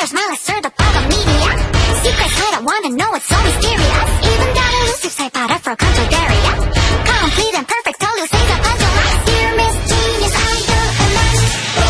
your smile is served up by the media. Secrets I don't wanna know, it's so mysterious. Even that elusive side powder for contradictory. Complete and perfect, all you say the puzzle. Dear Miss Genius, I do a lot.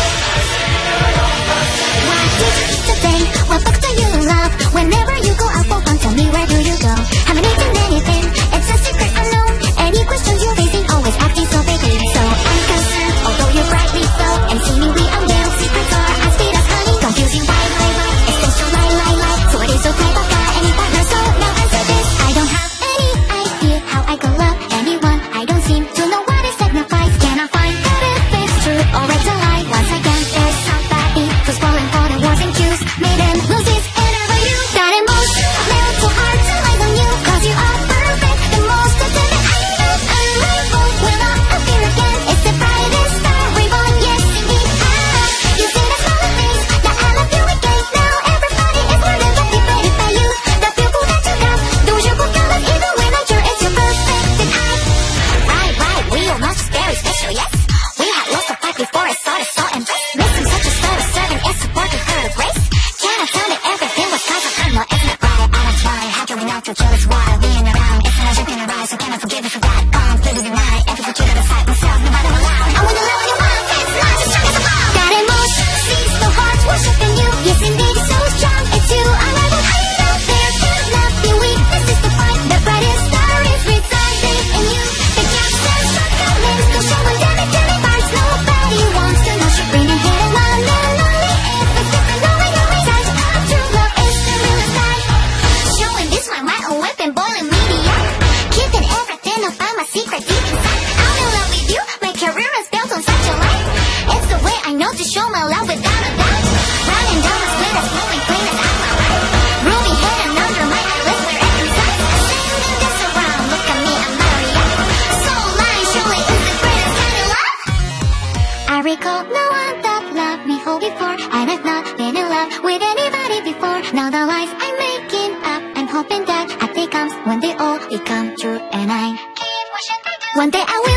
What did you eat today? What book do you love? Whenever you go out for fun, tell me where do you go? Haven't eaten anything, it's a secret unknown. Any questions you're facing, always acting so vaguely. So I'm concerned, although you're brightly so. And seemingly unveiled, secrets are as sweet as honey. Confusing why, essential lie. So it is so type of guy, any partner, so now answer this. I don't have any idea how I could love anyone. I don't seem to know what it signifies. Can I find out if it's true or it's a lie? Once again, there's somebody who's falling for the wars and cues. Made him lose his whenever you got emotion. Nailed too hard to lies on you, cause you are perfect. The most attentive I know. Unrivaled, will not appear again. It's the brightest star reborn, yes indeed. You see the smiling face, that I love you again. Now everybody is more than captivated by you. The beautiful that you got, those you book out of even when I'm sure it's your perfected eye. Right, we all know she's very special, yes. We had lost the fight before I started so impressed. Missing such a star of serving as support to her grace. Cannot tell me everything was cause of her, no, it's not right. I don't try, how can we not feel jealous while being around? It's not just in her eyes, so can I forgive you for that? Completely deny, every put you to the side myself, nobody will allow. I wanna know you want, it's not just strong as a bomb. Got emotion, sees the hearts worshiping you. Yes indeed, so strong, it's you. I love it, I know there cannot be weakness is to find. The brightest star is residing in you. The capstone struck the lens, go show and damn it till it burns. Nobody wants to know she's bringing hit and one and only. If it's different, knowing your result of true love is the realest time. Showing this my own weapon, boiling media. Keeping everything up by my secret deep inside. I'm in love with you, my career is built on such a life. It's the way I know to show my love without a doubt. Running down the split as flowing clean as out my life. Ruby hidden under my eyelids where it resides. Sending this around, look at me, I'm Maria. Soul line surely is the greatest kind of love. I recall no one that loved me whole before, and I've not been in love with anybody before. Now the lies I'm making up, I'm hoping that a day comes when they all become true, and I keep wishing I do. One day I will